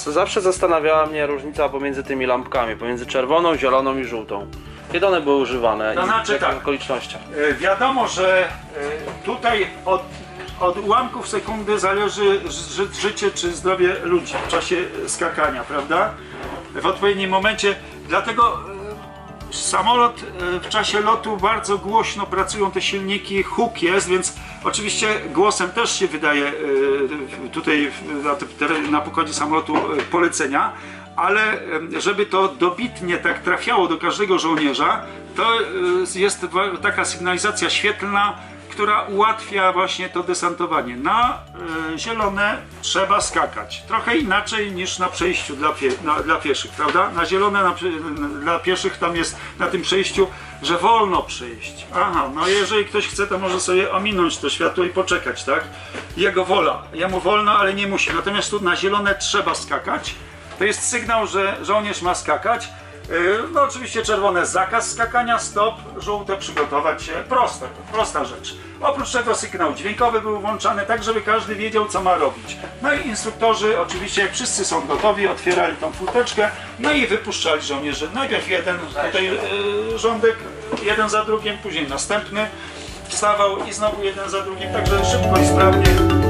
Zawsze zastanawiała mnie różnica pomiędzy tymi lampkami, pomiędzy czerwoną, zieloną i żółtą. Kiedy one były używane To znaczy i w jakich tak, okolicznościach? Wiadomo, że tutaj od ułamków sekundy zależy życie czy zdrowie ludzi w czasie skakania, prawda? W odpowiednim momencie, dlatego samolot w czasie lotu bardzo głośno pracują te silniki, huk jest, więc oczywiście głosem też się wydaje tutaj na pokładzie samolotu polecenia, ale żeby to dobitnie tak trafiało do każdego żołnierza, to jest taka sygnalizacja świetlna, która ułatwia właśnie to desantowanie. Na zielone trzeba skakać. Trochę inaczej niż na przejściu dla pieszych, prawda? Na zielone dla pieszych tam jest na tym przejściu, że wolno przejść. Aha, no jeżeli ktoś chce, to może sobie ominąć to światło i poczekać, tak? Jego wola. Jemu wolno, ale nie musi. Natomiast tu na zielone trzeba skakać. To jest sygnał, że żołnierz ma skakać. No oczywiście czerwone zakaz skakania, stop, żółte przygotować się, prosta rzecz. Oprócz tego sygnał dźwiękowy był włączany, tak żeby każdy wiedział, co ma robić. No i instruktorzy oczywiście, jak wszyscy są gotowi, otwierali tą furteczkę, no i wypuszczali żołnierzy. Najpierw jeden tutaj rządek, jeden za drugim, później następny wstawał i znowu jeden za drugim, także szybko i sprawnie.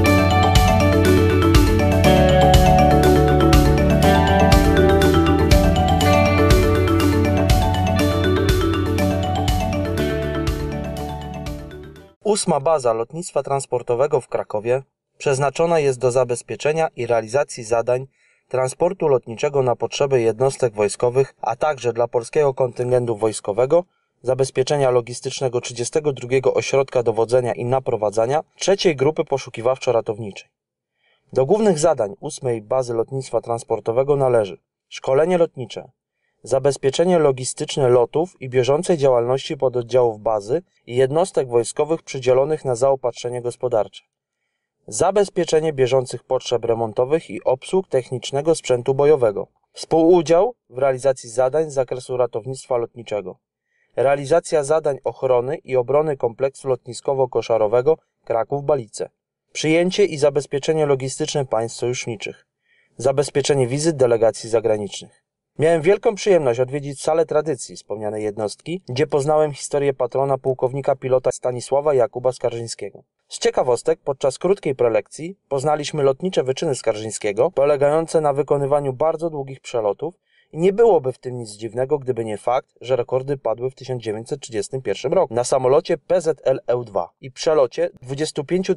Ósma baza lotnictwa transportowego w Krakowie przeznaczona jest do zabezpieczenia i realizacji zadań transportu lotniczego na potrzeby jednostek wojskowych, a także dla polskiego kontyngentu wojskowego, zabezpieczenia logistycznego 32 Ośrodka Dowodzenia i Naprowadzania III Grupy Poszukiwawczo-Ratowniczej. Do głównych zadań ósmej bazy lotnictwa transportowego należy szkolenie lotnicze, zabezpieczenie logistyczne lotów i bieżącej działalności pododdziałów bazy i jednostek wojskowych przydzielonych na zaopatrzenie gospodarcze, zabezpieczenie bieżących potrzeb remontowych i obsług technicznego sprzętu bojowego, współudział w realizacji zadań z zakresu ratownictwa lotniczego, realizacja zadań ochrony i obrony kompleksu lotniskowo-koszarowego Kraków-Balice, przyjęcie i zabezpieczenie logistyczne państw sojuszniczych, zabezpieczenie wizyt delegacji zagranicznych. Miałem wielką przyjemność odwiedzić salę tradycji wspomnianej jednostki, gdzie poznałem historię patrona pułkownika pilota Stanisława Jakuba Skarżyńskiego. Z ciekawostek, podczas krótkiej prelekcji poznaliśmy lotnicze wyczyny Skarżyńskiego, polegające na wykonywaniu bardzo długich przelotów i nie byłoby w tym nic dziwnego, gdyby nie fakt, że rekordy padły w 1931 roku na samolocie PZL-EU-2 i przelocie 25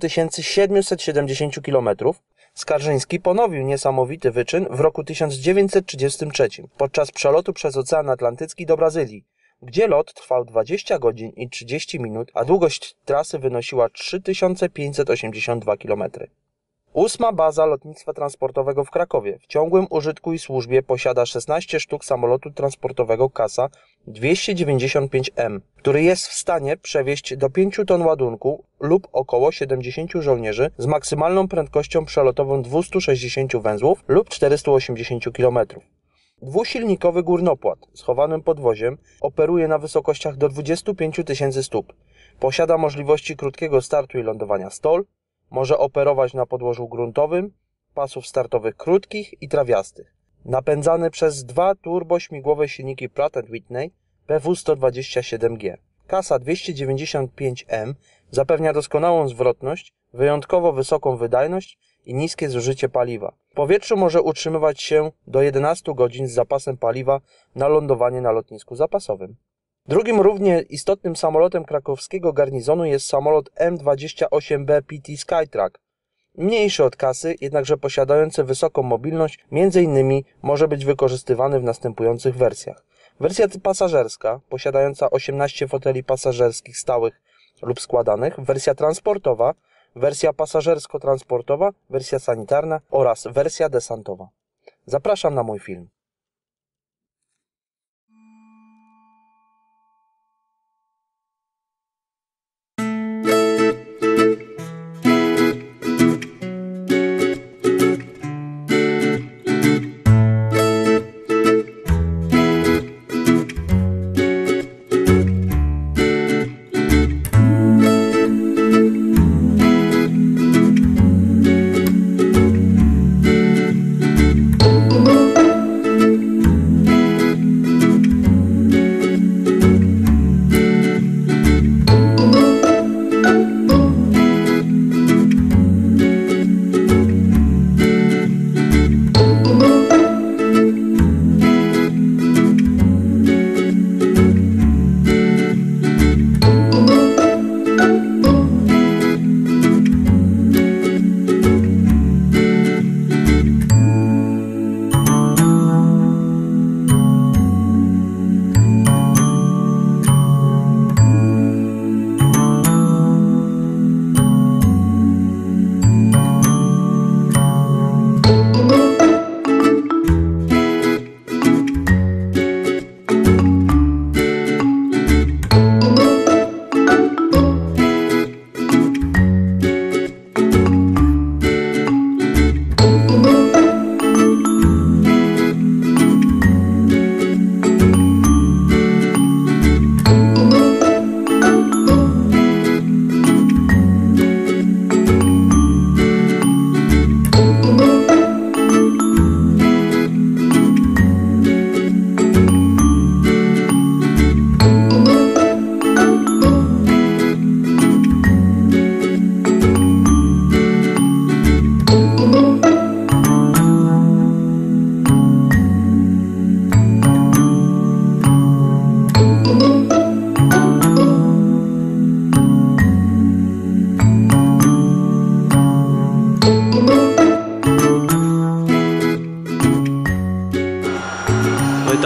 770 km. Skarżyński ponowił niesamowity wyczyn w roku 1933 podczas przelotu przez Ocean Atlantycki do Brazylii, gdzie lot trwał 20 godzin i 30 minut, a długość trasy wynosiła 3582 km. Ósma baza lotnictwa transportowego w Krakowie w ciągłym użytku i służbie posiada 16 sztuk samolotu transportowego CASA 295M, który jest w stanie przewieźć do 5 ton ładunku lub około 70 żołnierzy z maksymalną prędkością przelotową 260 węzłów lub 480 km. Dwusilnikowy górnopłat z chowanym podwoziem operuje na wysokościach do 25 000 stóp. Posiada możliwości krótkiego startu i lądowania stol, może operować na podłożu gruntowym, pasów startowych krótkich i trawiastych. Napędzany przez dwa turbośmigłowe silniki Pratt & Whitney PW127G. CASA 295M zapewnia doskonałą zwrotność, wyjątkowo wysoką wydajność i niskie zużycie paliwa. W powietrzu może utrzymywać się do 11 godzin z zapasem paliwa na lądowanie na lotnisku zapasowym. Drugim równie istotnym samolotem krakowskiego garnizonu jest samolot M28B PT Skytrack. Mniejszy od CASY, jednakże posiadający wysoką mobilność, m.in. może być wykorzystywany w następujących wersjach. Wersja pasażerska, posiadająca 18 foteli pasażerskich stałych lub składanych, wersja transportowa, wersja pasażersko-transportowa, wersja sanitarna oraz wersja desantowa. Zapraszam na mój film.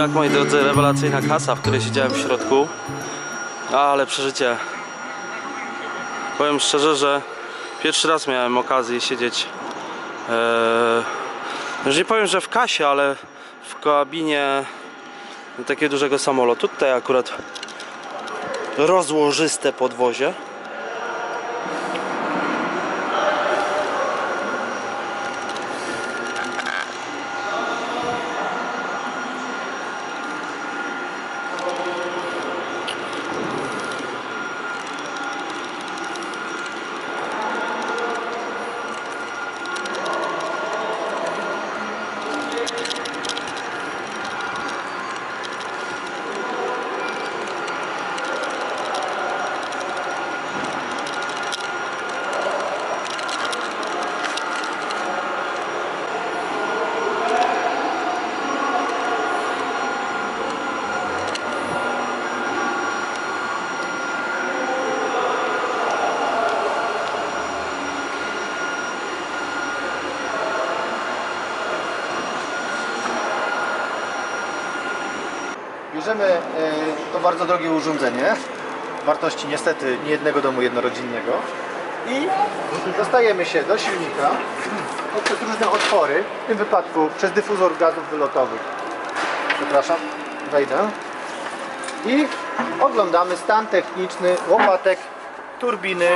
tak, moi drodzy, rewelacyjna kasa, w której siedziałem w środku. Ale przeżycie. Powiem szczerze, że pierwszy raz miałem okazję siedzieć, już nie powiem, że w kasie, ale w kabinie takiego dużego samolotu. Tutaj akurat rozłożyste podwozie. Bierzemy to bardzo drogie urządzenie, wartości niestety nie jednego domu jednorodzinnego, i dostajemy się do silnika poprzez różne otwory, w tym wypadku przez dyfuzor gazów wylotowych. Przepraszam, wejdę. I oglądamy stan techniczny łopatek, turbiny.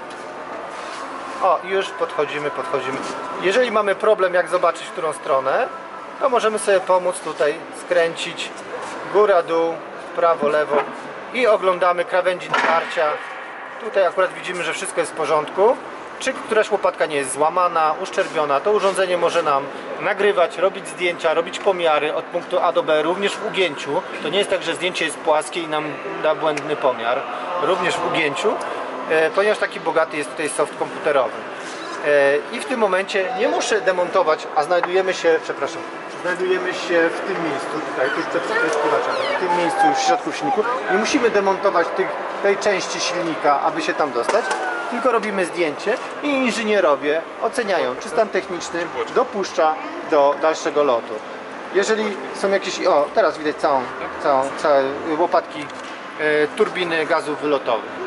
O, i już podchodzimy. Jeżeli mamy problem, jak zobaczyć, w którą stronę, to możemy sobie pomóc tutaj skręcić góra, dół, prawo, lewo i oglądamy krawędzi natarcia. Tutaj akurat widzimy, że wszystko jest w porządku. Czy któraś łopatka nie jest złamana, uszczerbiona, to urządzenie może nam nagrywać, robić zdjęcia, robić pomiary od punktu A do B, również w ugięciu. To nie jest tak, że zdjęcie jest płaskie i nam da błędny pomiar. Również w ugięciu, ponieważ taki bogaty jest tutaj soft komputerowy. I w tym momencie nie muszę demontować, a znajdujemy się w tym miejscu, tutaj, tuż przed spryskiwaczem, w tym miejscu w środku silniku. Nie musimy demontować tej części silnika, aby się tam dostać, tylko robimy zdjęcie i inżynierowie oceniają, czy stan techniczny dopuszcza do dalszego lotu. Jeżeli są jakieś, o, teraz widać całe łopatki turbiny gazów wylotowych.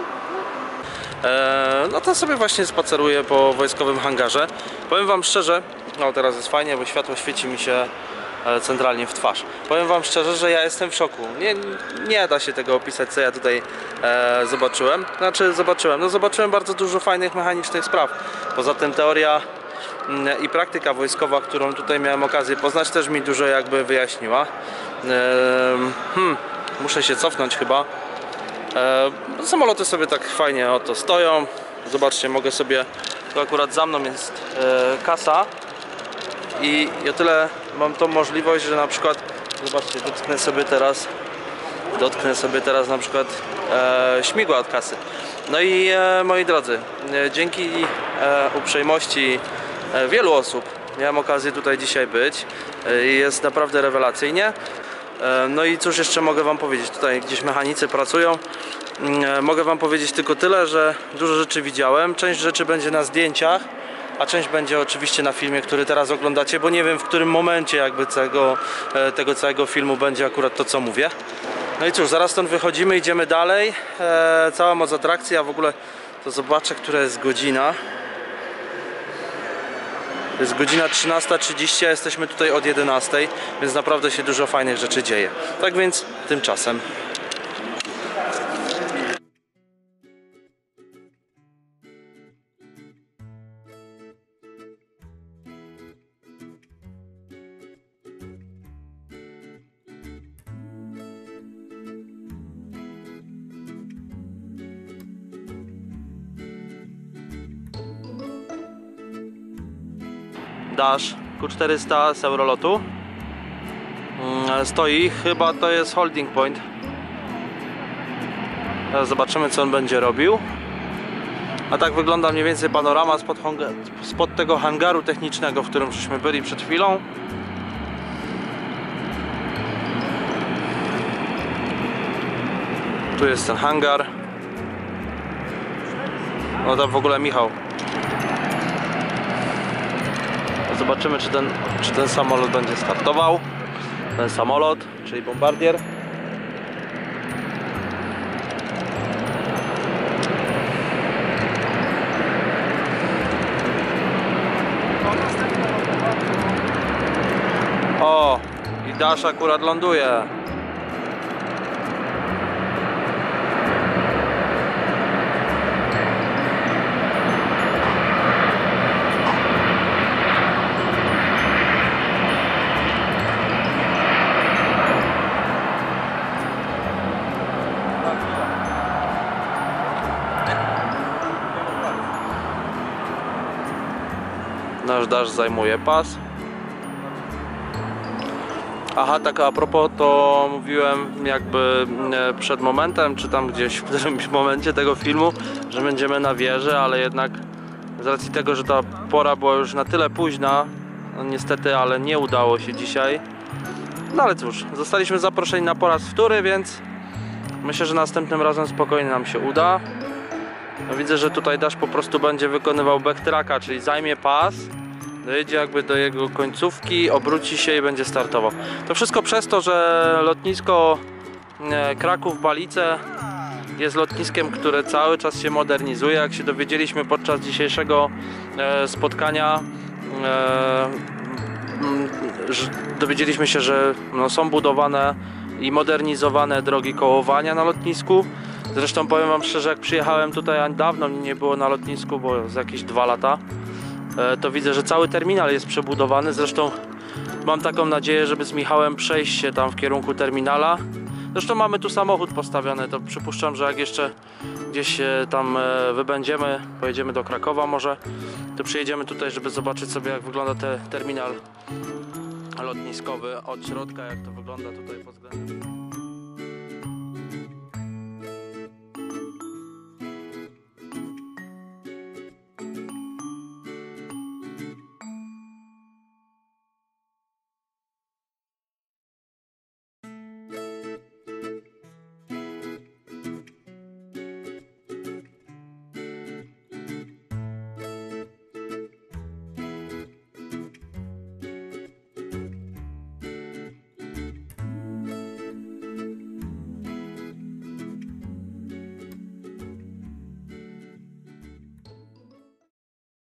No to sobie właśnie spaceruję po wojskowym hangarze. Powiem wam szczerze, no teraz jest fajnie, bo światło świeci mi się centralnie w twarz. Powiem wam szczerze, że ja jestem w szoku. Nie da się tego opisać, co ja tutaj zobaczyłem. Zobaczyłem bardzo dużo fajnych mechanicznych spraw. Poza tym teoria i praktyka wojskowa, którą tutaj miałem okazję poznać, też mi dużo jakby wyjaśniła. Muszę się cofnąć chyba. Samoloty sobie tak fajnie oto stoją. Zobaczcie, mogę sobie, tu akurat za mną jest kasa i o tyle mam tą możliwość, że na przykład, zobaczcie, dotknę sobie teraz na przykład śmigła od kasy. No i moi drodzy, dzięki uprzejmości wielu osób miałem okazję tutaj dzisiaj być. Jest naprawdę rewelacyjnie. No i cóż jeszcze mogę wam powiedzieć, tutaj gdzieś mechanicy pracują. Mogę wam powiedzieć tylko tyle, że dużo rzeczy widziałem. Część rzeczy będzie na zdjęciach, a część będzie oczywiście na filmie, który teraz oglądacie, bo nie wiem, w którym momencie jakby tego całego filmu będzie akurat to, co mówię. No i cóż, zaraz stąd wychodzimy, idziemy dalej. Cała moc atrakcji, a w ogóle to zobaczę, która jest godzina. To jest godzina 13:30, a jesteśmy tutaj od 11:00, więc naprawdę się dużo fajnych rzeczy dzieje. Tak więc tymczasem. Dash Q400 z Eurolotu stoi, chyba to jest holding point. Teraz zobaczymy, co on będzie robił. A tak wygląda mniej więcej panorama spod tego hangaru technicznego, w którym żeśmy byli przed chwilą. Tu jest ten hangar. No tam w ogóle Michał. Zobaczymy, czy ten samolot będzie startował. ten samolot, czyli bombardier. O, i Dash akurat ląduje. Nasz Dash zajmuje pas. Aha, tak a propos, to mówiłem jakby przed momentem, czy tam gdzieś w którymś momencie tego filmu, że będziemy na wieży, ale jednak z racji tego, że ta pora była już na tyle późna, no niestety, ale nie udało się dzisiaj. No ale cóż, zostaliśmy zaproszeni na po raz wtóry, więc myślę, że następnym razem spokojnie nam się uda. No, widzę, że tutaj Dash po prostu będzie wykonywał backtracka, czyli zajmie pas, dojedzie jakby do jego końcówki, obróci się i będzie startował. To wszystko przez to, że lotnisko Kraków-Balice jest lotniskiem, które cały czas się modernizuje. Jak się dowiedzieliśmy podczas dzisiejszego spotkania, dowiedzieliśmy się, że no, są budowane i modernizowane drogi kołowania na lotnisku. Zresztą powiem wam szczerze, jak przyjechałem tutaj, a dawno nie było na lotnisku, bo z jakieś 2 lata, to widzę, że cały terminal jest przebudowany. Zresztą mam taką nadzieję, żeby z Michałem przejść się tam w kierunku terminala. Zresztą mamy tu samochód postawiony, to przypuszczam, że jak jeszcze gdzieś tam wybędziemy, pojedziemy do Krakowa może, to przyjedziemy tutaj, żeby zobaczyć sobie, jak wygląda ten terminal lotniskowy od środka, jak to wygląda tutaj pod względem